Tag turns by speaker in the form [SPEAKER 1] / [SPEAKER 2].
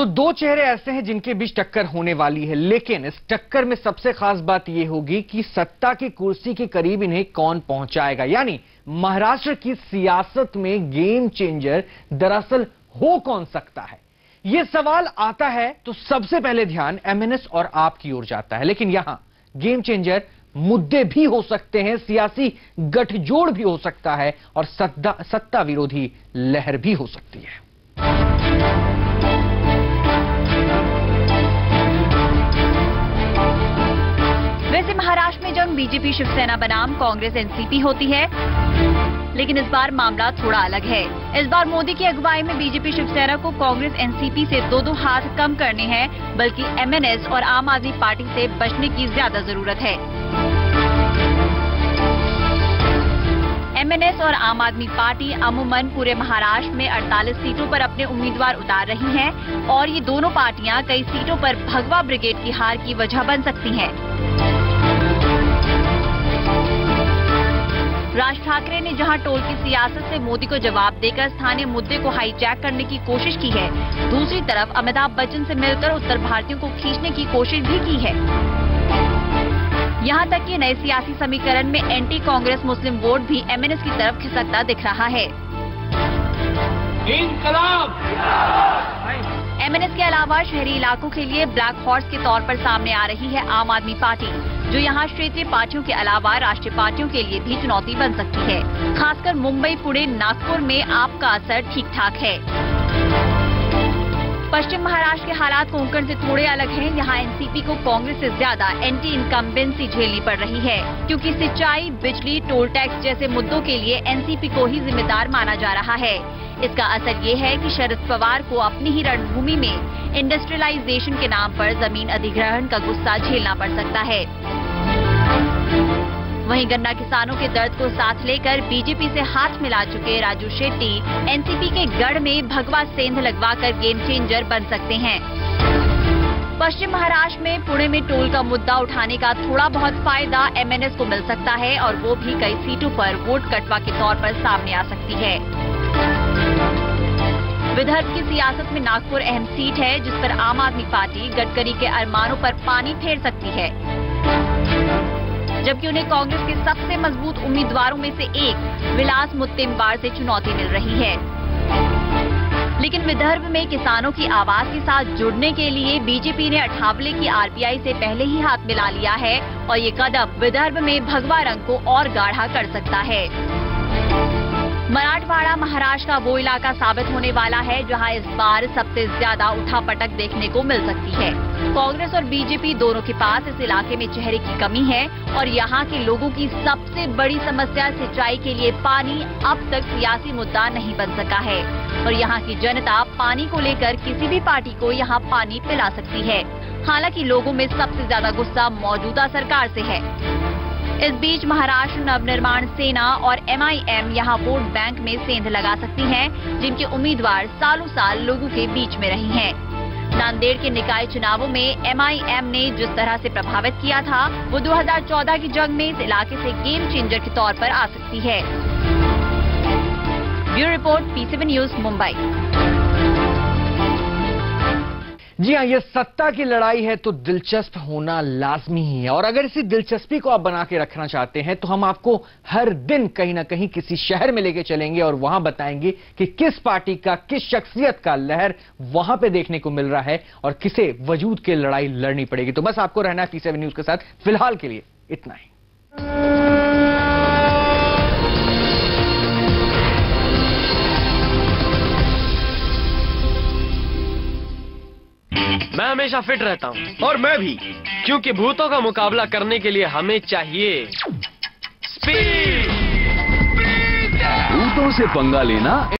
[SPEAKER 1] तो दो चेहरे ऐसे हैं जिनके बीच टक्कर होने वाली है, लेकिन इस टक्कर में सबसे खास बात यह होगी कि सत्ता की कुर्सी के करीब इन्हें कौन पहुंचाएगा। यानी महाराष्ट्र की सियासत में गेम चेंजर दरअसल हो कौन सकता है। यह सवाल आता है तो सबसे पहले ध्यान एमएनएस और आप की ओर जाता है, लेकिन यहां गेम चेंजर मुद्दे भी हो सकते हैं, सियासी गठजोड़ भी हो सकता है और सत्ता विरोधी लहर भी हो सकती है।
[SPEAKER 2] वैसे महाराष्ट्र में जंग बीजेपी शिवसेना बनाम कांग्रेस एनसीपी होती है, लेकिन इस बार मामला थोड़ा अलग है। इस बार मोदी की अगुवाई में बीजेपी शिवसेना को कांग्रेस एनसीपी से दो हाथ कम करने हैं, बल्कि एमएनएस और आम आदमी पार्टी से बचने की ज्यादा जरूरत है। एमएनएस और आम आदमी पार्टी अमूमन पूरे महाराष्ट्र में 48 सीटों पर अपने उम्मीदवार उतार रही हैं और ये दोनों पार्टियां कई सीटों पर भगवा ब्रिगेड की हार की वजह बन सकती हैं। राज ठाकरे ने जहां टोल की सियासत से मोदी को जवाब देकर स्थानीय मुद्दे को हाईजैक करने की कोशिश की है, दूसरी तरफ अमिताभ बच्चन से मिलकर उत्तर भारतीयों को खींचने की कोशिश भी की है। यहां तक कि नए सियासी समीकरण में एंटी कांग्रेस मुस्लिम वोट भी एमएनएस की तरफ खिसकता दिख रहा है। एमएनएस के अलावा शहरी इलाकों के लिए ब्लैक हॉर्स के तौर पर सामने आ रही है आम आदमी पार्टी, जो यहां क्षेत्रीय पार्टियों के अलावा राष्ट्रीय पार्टियों के लिए भी चुनौती बन सकती है। खासकर मुंबई, पुणे, नागपुर में आपका असर ठीक ठाक है। पश्चिम महाराष्ट्र के हालात कोंकण से थोड़े अलग हैं। यहाँ एनसीपी को कांग्रेस से ज्यादा एंटी इनकम्बेंसी झेलनी पड़ रही है, क्योंकि सिंचाई, बिजली, टोल टैक्स जैसे मुद्दों के लिए एनसीपी को ही जिम्मेदार माना जा रहा है। इसका असर ये है कि शरद पवार को अपनी ही रणभूमि में इंडस्ट्रियलाइजेशन के नाम पर जमीन अधिग्रहण का गुस्सा झेलना पड़ सकता है। वहीं गन्ना किसानों के दर्द को साथ लेकर बीजेपी से हाथ मिला चुके राजू शेट्टी एनसीपी के गढ़ में भगवा सेंध लगवाकर गेम चेंजर बन सकते हैं। पश्चिम महाराष्ट्र में पुणे में टोल का मुद्दा उठाने का थोड़ा बहुत फायदा एमएनएस को मिल सकता है और वो भी कई सीटों पर वोट कटवा के तौर पर सामने आ सकती है। विदर्भ की सियासत में नागपुर अहम सीट है, जिस पर आम आदमी पार्टी गडकरी के अरमानों पर पानी फेर सकती है, जबकि उन्हें कांग्रेस के सबसे मजबूत उम्मीदवारों में से एक विलास मुत्तेमवार से चुनौती मिल रही है। लेकिन विदर्भ में किसानों की आवाज के साथ जुड़ने के लिए बीजेपी ने अठावले की आरपीआई से पहले ही हाथ मिला लिया है और ये कदम विदर्भ में भगवा रंग को और गाढ़ा कर सकता है। मराठवाड़ा महाराष्ट्र का वो इलाका साबित होने वाला है जहां इस बार सबसे ज्यादा उठापटक देखने को मिल सकती है। कांग्रेस और बीजेपी दोनों के पास इस इलाके में चेहरे की कमी है और यहां के लोगों की सबसे बड़ी समस्या सिंचाई के लिए पानी अब तक सियासी मुद्दा नहीं बन सका है और यहां की जनता पानी को लेकर किसी भी पार्टी को यहां पानी पिला सकती है। हालांकि लोगों में सबसे ज्यादा गुस्सा मौजूदा सरकार से है। इस बीच महाराष्ट्र नवनिर्माण सेना और एमआईएम यहां वोट बैंक में सेंध लगा सकती हैं, जिनके उम्मीदवार सालों साल लोगों के बीच में रही हैं। नांदेड़ के निकाय चुनावों में एमआईएम ने जिस तरह से प्रभावित किया था, वो 2014 की जंग में इस इलाके से गेम चेंजर के तौर पर आ सकती है। Bureau report, P7 news, Mumbai.
[SPEAKER 1] जी हाँ, ये सत्ता की लड़ाई है तो दिलचस्प होना लाजमी ही है और अगर इसी दिलचस्पी को आप बना के रखना चाहते हैं तो हम आपको हर दिन कहीं ना कहीं किसी शहर में लेके चलेंगे और वहां बताएंगे कि किस पार्टी का, किस शख्सियत का लहर वहां पे देखने को मिल रहा है और किसे वजूद की लड़ाई लड़नी पड़ेगी। तो बस आपको रहना है P7 न्यूज के साथ। फिलहाल के लिए इतना ही।
[SPEAKER 3] मैं हमेशा फिट रहता हूँ और मैं भी, क्योंकि भूतों का मुकाबला करने के लिए हमें चाहिए स्पीड।
[SPEAKER 4] भूतों से पंगा लेना